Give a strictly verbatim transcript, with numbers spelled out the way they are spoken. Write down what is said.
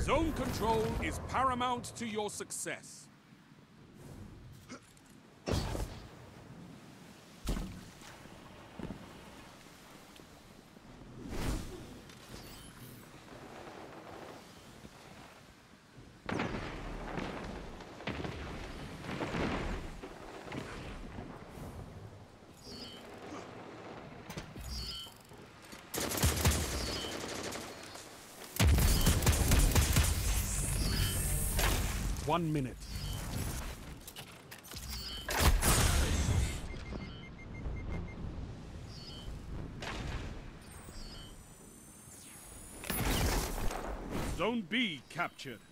Zone control is paramount to your success. One minute. Zone B captured.